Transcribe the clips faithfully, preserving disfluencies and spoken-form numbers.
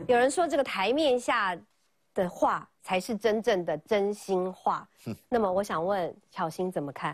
有人说这个台面下的话才是真正的真心话。那么我想问巧芯怎么看？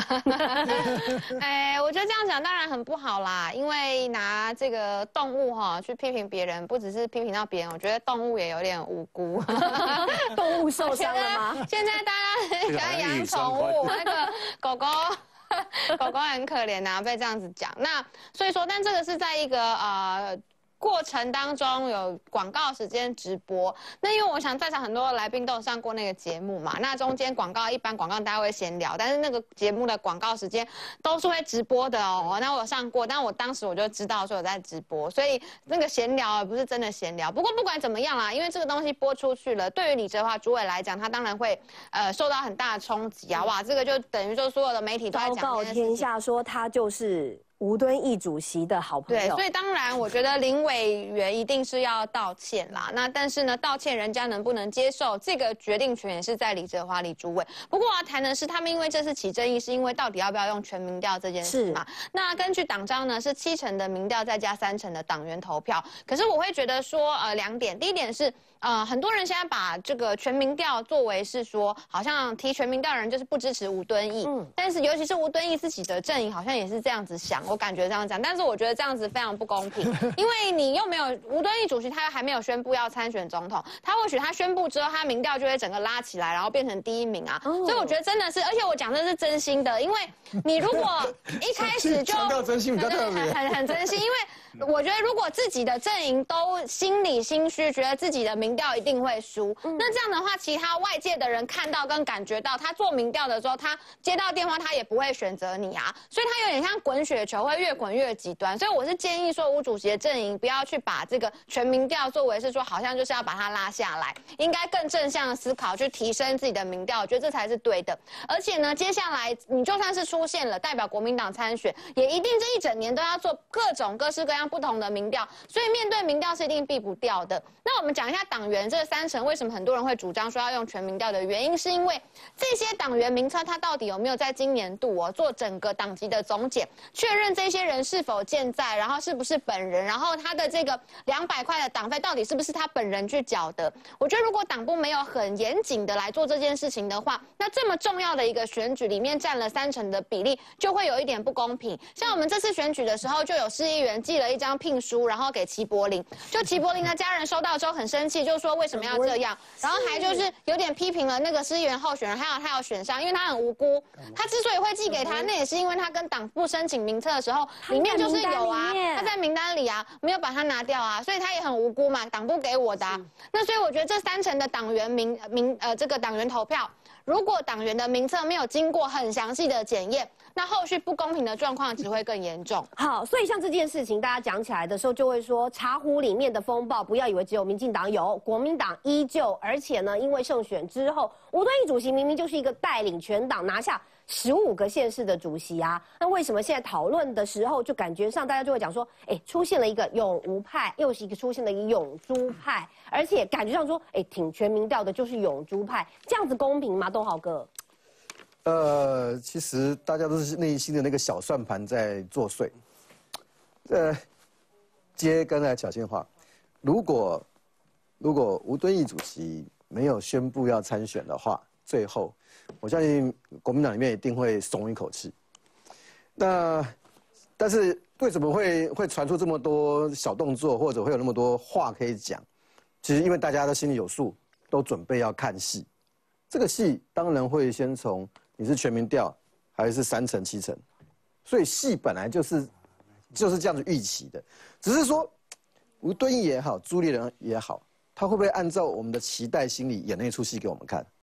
哎，我觉得这样讲当然很不好啦，因为拿这个动物哈去批评别人，不只是批评到别人，我觉得动物也有点无辜。 动物受伤了吗？ 现在大家很喜欢养宠物，那个狗狗。狗狗很可怜呐、啊，被这样子讲。那所以说，但这个是在一个呃过程当中有广告时间直播。那因为我想在场很多来宾都有上过那个节目嘛，那中间广告一般广告大家会闲聊，但是那个节目的广告时间都是会直播的哦。那我有上过，但我当时我就知道说有在直播，所以那个闲聊不是真的闲聊。不过不管怎么样啦，因为这个东西播出去了，对于李哲华主委来讲，他当然会呃受到很大的冲击啊！哇，这个就等于说所有的媒体都在讲昭告天下说他就是吴敦义主席的好朋友。 对，所以当然我觉得林委员一定是要道歉啦。那但是呢，道歉人家能不能接受，这个决定权也是在李哲华李主委。不过我要谈的是，他们因为这次起争议，是因为到底要不要用全民调这件事嘛？那根据党章呢，是七成的民调再加三成的党员投票。可是我会觉得说，呃，两点，第一点是。呃，很多人现在把这个全民调作为是说，好像提全民调的人就是不支持吴敦义，嗯，但是尤其是吴敦义自己的阵营好像也是这样子想，我感觉这样讲，但是我觉得这样子非常不公平，因为你又没有吴敦义主席，他还没有宣布要参选总统，他或许他宣布之后，他民调就会整个拉起来，然后变成第一名啊，哦、所以我觉得真的是，而且我讲的是真心的，因为你如果一开始就强调真心比较特别， 很很真心，因为。我觉得如果自己的阵营都心里心虚，觉得自己的民调一定会输，嗯、那这样的话，其他外界的人看到跟感觉到，他做民调的时候，他接到电话，他也不会选择你啊，所以他有点像滚雪球，会越滚越极端。所以我是建议说，吴主席的阵营不要去把这个全民调作为是说，好像就是要把它拉下来，应该更正向的思考，去提升自己的民调，我觉得这才是对的。而且呢，接下来你就算是出现了代表国民党参选，也一定这一整年都要做各种各式各样。不同的民调，所以面对民调是一定避不掉的。那我们讲一下党员这三成，为什么很多人会主张说要用全民调的原因，是因为这些党员名册他到底有没有在今年度哦做整个党籍的总检，确认这些人是否健在，然后是不是本人，然后他的这个两百块的党费到底是不是他本人去缴的？我觉得如果党部没有很严谨的来做这件事情的话，那这么重要的一个选举里面占了三成的比例，就会有一点不公平。像我们这次选举的时候，就有市议员寄了一张聘书，然后给齐柏林，就齐柏林的家人收到之后很生气，就说为什么要这样，然后还就是有点批评了那个市议员候选人，还有他有选上，因为他很无辜，他之所以会寄给他，那也是因为他跟党部申请名册的时候，里面就是有啊，他在名单里啊，没有把他拿掉啊，所以他也很无辜嘛，党部给我的、啊，那所以我觉得这三成的党员名名呃这个党员投票，如果党员的名册没有经过很详细的检验。那后续不公平的状况只会更严重。 好，所以像这件事情，大家讲起来的时候，就会说茶壶里面的风暴，不要以为只有民进党有，国民党依旧。而且呢，因为胜选之后，吴敦义主席明明就是一个带领全党拿下十五个县市的主席啊，那为什么现在讨论的时候，就感觉上大家就会讲说，哎，出现了一个永吴派，又是一个出现了一个永朱派，而且感觉上说，哎，挺全民调的就是永朱派，这样子公平吗？东豪哥？ 呃，其实大家都是内心的那个小算盘在作祟。呃，接刚才巧芯话，如果如果吴敦义主席没有宣布要参选的话，最后我相信国民党里面一定会松一口气。那但是为什么会会传出这么多小动作，或者会有那么多话可以讲？其实因为大家都心里有数，都准备要看戏。这个戏当然会先从你是全民调还是三成七成，所以戏本来就是就是这样子预期的，只是说吴敦义也好，朱立伦也好，他会不会按照我们的期待心理演那出戏给我们看？